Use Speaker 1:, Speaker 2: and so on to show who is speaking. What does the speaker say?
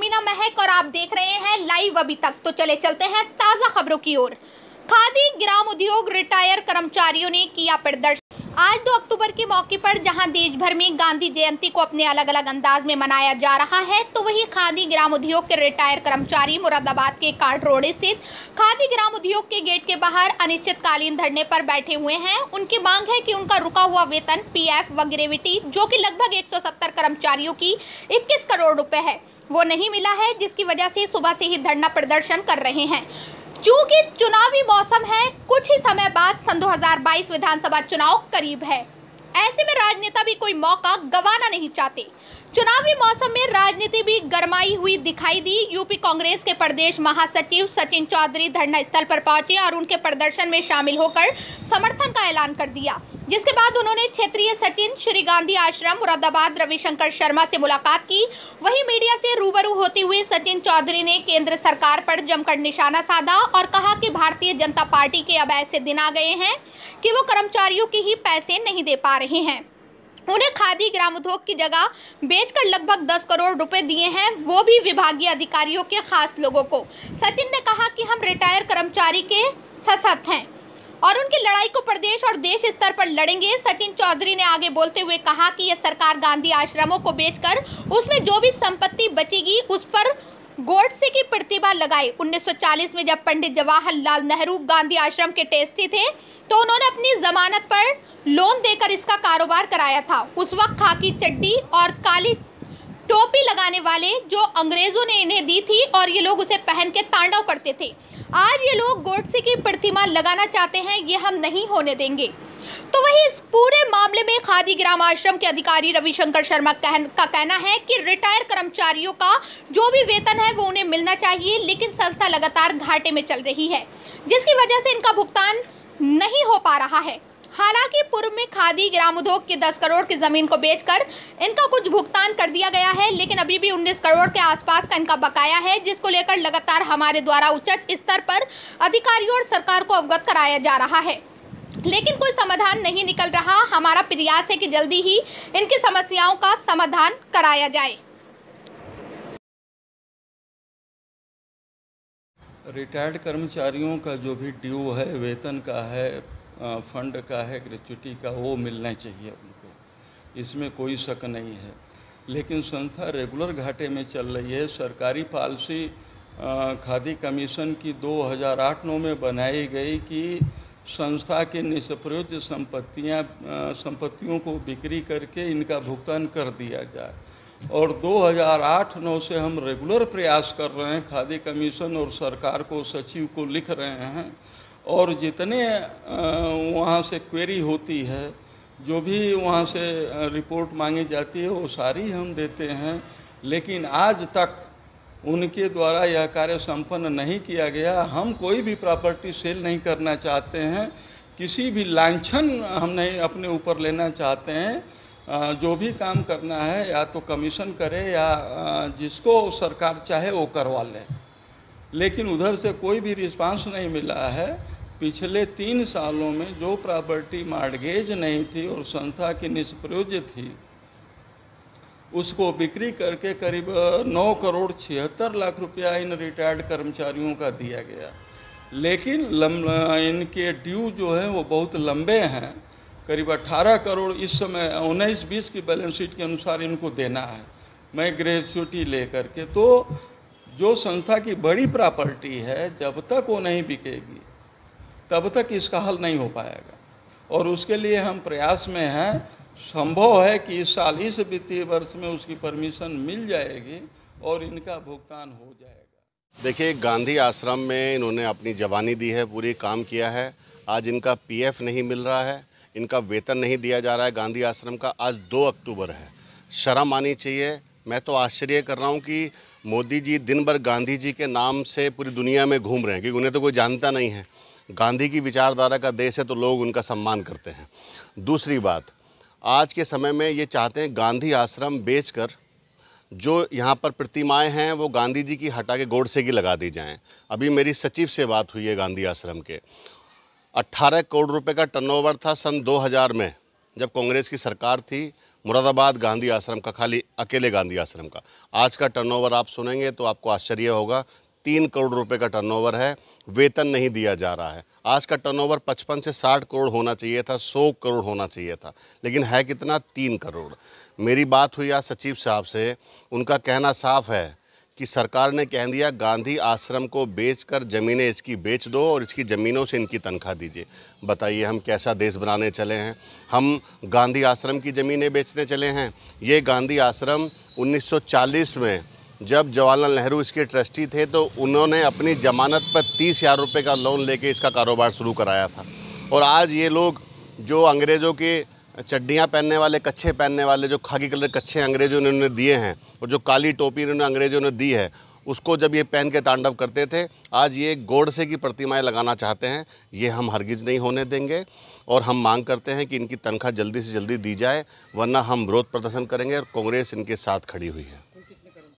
Speaker 1: मीना महक और आप देख रहे हैं लाइव अभी तक। तो चले चलते हैं ताजा खबरों की ओर। खादी ग्राम उद्योग रिटायर कर्मचारियों ने किया प्रदर्शन। आज 2 अक्टूबर के मौके पर जहां देश भर में गांधी जयंती को अपने अलग अलग अंदाज में मनाया जा रहा है, तो वहीं खादी ग्राम उद्योग के रिटायर कर्मचारी मुरादाबाद के कांट रोड स्थित खादी ग्राम उद्योग के गेट के बाहर अनिश्चितकालीन धरने पर बैठे हुए हैं। उनकी मांग है कि उनका रुका हुआ वेतन, पीएफ व ग्रेविटी, जो कि लगभग 170 कर्मचारियों की 21 करोड़ रुपए है, वो नहीं मिला है, जिसकी वजह से सुबह से ही धरना प्रदर्शन कर रहे हैं। चूंकि चुनावी मौसम है, कुछ ही समय बाद सन 2022 विधानसभा चुनाव करीब है, ऐसे में राजनेता भी कोई मौका गंवाना नहीं चाहते। चुनावी मौसम में राजनीति भी गरमाई हुई दिखाई दी। यूपी कांग्रेस के प्रदेश महासचिव सचिन चौधरी धरना स्थल पर पहुंचे और उनके प्रदर्शन में शामिल होकर समर्थन का ऐलान कर दिया, जिसके बाद उन्होंने क्षेत्रीय सचिन, श्री गांधी आश्रम, मुरादाबाद रविशंकर शर्मा से मुलाकात की। वहीं मीडिया से रूबरू होते हुए सचिन चौधरी ने केंद्र सरकार पर जमकर निशाना साधा और कहा कि भारतीय जनता पार्टी के अब ऐसे दिन आ गए हैं कि वो कर्मचारियों के ही पैसे नहीं दे पा रहे हैं। उन्हें खादी ग्राम उद्योग की जगह बेचकर लगभग 10 करोड़ रुपए दिए हैं, वो भी विभागीय अधिकारियों के खास लोगों को। सचिन ने कहा कि हम रिटायर कर्मचारी के सशक्त हैं और उनकी लड़ाई को प्रदेश और देश स्तर पर लड़ेंगे। सचिन चौधरी ने आगे बोलते हुए कहा कि यह सरकार गांधी आश्रमों को बेचकर उसमें जो भी संपत्ति बचेगी उस पर गोडसे की प्रतिभा लगाए। 1940 में जब पंडित जवाहरलाल नेहरू गांधी आश्रम के ट्रस्टी थे, तो उन्होंने अपनी जमानत पर लोन देकर इसका कारोबार कराया था। उस वक्त खाकी चड्डी और काली टोपी लगाने वाले जो अंग्रेजों ने इन्हें दी थी और ये लोग उसे पहन के तांडव करते थे। आज ये लोग गोडसे की प्रतिमा लगाना चाहते हैं, ये हम नहीं होने देंगे। तो वहीं इस पूरे मामले में खादी ग्राम आश्रम के अधिकारी रविशंकर शर्मा का कहना है कि रिटायर कर्मचारियों का जो भी वेतन है वो उन्हें मिलना चाहिए, लेकिन संस्था लगातार घाटे में चल रही है, जिसकी वजह से इनका भुगतान नहीं हो पा रहा है। हालांकि पूर्व में खादी ग्राम उद्योग की 10 करोड़ की जमीन को बेचकर इनका कुछ भुगतान कर दिया गया है, लेकिन अभी भी 19 करोड़ के आसपास का इनका बकाया है, जिसको लेकर लगातार हमारे द्वारा उच्च स्तर पर अधिकारियों और सरकार को अवगत कराया जा रहा है, लेकिन कोई समाधान नहीं निकल रहा। हमारा प्रयास है कि जल्दी ही इनकी समस्याओं का समाधान कराया जाए।
Speaker 2: रिटायर्ड कर्मचारियों का जो भी ड्यू है, वेतन का है, फंड का है, ग्रेच्युटी का, वो मिलना चाहिए उनको, इसमें कोई शक नहीं है। लेकिन संस्था रेगुलर घाटे में चल रही है। सरकारी पॉलिसी खादी कमीशन की 2008-9 में बनाई गई कि संस्था के निष्प्रयोज्य संपत्तियों को बिक्री करके इनका भुगतान कर दिया जाए, और 2008-9 से हम रेगुलर प्रयास कर रहे हैं। खादी कमीशन और सरकार को, सचिव को लिख रहे हैं, और जितने वहाँ से क्वेरी होती है, जो भी वहाँ से रिपोर्ट मांगी जाती है, वो सारी हम देते हैं, लेकिन आज तक उनके द्वारा यह कार्य संपन्न नहीं किया गया। हम कोई भी प्रॉपर्टी सेल नहीं करना चाहते हैं, किसी भी लांछन हम नहीं अपने ऊपर लेना चाहते हैं। जो भी काम करना है या तो कमीशन करे या जिसको सरकार चाहे वो करवा ले, लेकिन उधर से कोई भी रिस्पांस नहीं मिला है। पिछले 3 सालों में जो प्रॉपर्टी मॉर्गेज नहीं थी और संस्था की निष्प्रयोज्य थी, उसको बिक्री करके करीब 9 करोड़ 76 लाख रुपया इन रिटायर्ड कर्मचारियों का दिया गया। लेकिन इनके ड्यू जो है वो बहुत लंबे हैं, करीब 18 करोड़ इस समय 19-20 की बैलेंस शीट के अनुसार इनको देना है, मैं ग्रेच्युटी लेकर के। तो जो संस्था की बड़ी प्रॉपर्टी है, जब तक वो नहीं बिकेगी तब तक इसका हल नहीं हो पाएगा, और उसके लिए हम प्रयास में हैं। संभव है कि इस साल, इस वित्तीय वर्ष में उसकी परमिशन मिल जाएगी और इनका भुगतान हो जाएगा।
Speaker 3: देखिए, गांधी आश्रम में इन्होंने अपनी जवानी दी है, पूरी काम किया है। आज इनका पीएफ नहीं मिल रहा है, इनका वेतन नहीं दिया जा रहा है गांधी आश्रम का। आज 2 अक्टूबर है, शर्म आनी चाहिए। मैं तो आश्चर्य कर रहा हूँ कि मोदी जी दिन भर गांधी जी के नाम से पूरी दुनिया में घूम रहे हैं, क्योंकि उन्हें तो कोई जानता नहीं है। गांधी की विचारधारा का देश है तो लोग उनका सम्मान करते हैं। दूसरी बात, आज के समय में ये चाहते हैं गांधी आश्रम बेचकर जो यहाँ पर प्रतिमाएं हैं वो गांधी जी की हटा के गोडसे की लगा दी जाएं। अभी मेरी सचिव से बात हुई है गांधी आश्रम के, 18 करोड़ रुपए का टर्नओवर था सन 2000 में, जब कांग्रेस की सरकार थी। मुरादाबाद गांधी आश्रम का, खाली अकेले गांधी आश्रम का आज का टर्नओवर आप सुनेंगे तो आपको आश्चर्य होगा। 3 करोड़ रुपए का टर्नओवर है, वेतन नहीं दिया जा रहा है। आज का टर्नओवर 55 से 60 करोड़ होना चाहिए था, 100 करोड़ होना चाहिए था, लेकिन है कितना? 3 करोड़। मेरी बात हुई आज सचिव साहब से, उनका कहना साफ है कि सरकार ने कह दिया गांधी आश्रम को बेचकर ज़मीनें इसकी बेच दो और इसकी ज़मीनों से इनकी तनख्वाह दीजिए। बताइए हम कैसा देश बनाने चले हैं? हम गांधी आश्रम की ज़मीनें बेचने चले हैं? ये गांधी आश्रम 1940 में जब जवाहरलाल नेहरू इसके ट्रस्टी थे तो उन्होंने अपनी ज़मानत पर 30,000 रुपये का लोन लेके इसका कारोबार शुरू कराया था। और आज ये लोग जो अंग्रेज़ों के चड्डियाँ पहनने वाले, कच्छे पहनने वाले, जो खाकी कलर कच्छे अंग्रेज़ों ने उन्हें दिए हैं और जो काली टोपी उन्होंने अंग्रेज़ों ने दी है, उसको जब ये पहन के तांडव करते थे, आज ये गोडसे की प्रतिमाएं लगाना चाहते हैं। ये हम हरगिज़ नहीं होने देंगे और हम मांग करते हैं कि इनकी तनख्वाह जल्दी से जल्दी दी जाए, वरना हम विरोध प्रदर्शन करेंगे और कांग्रेस इनके साथ खड़ी हुई है।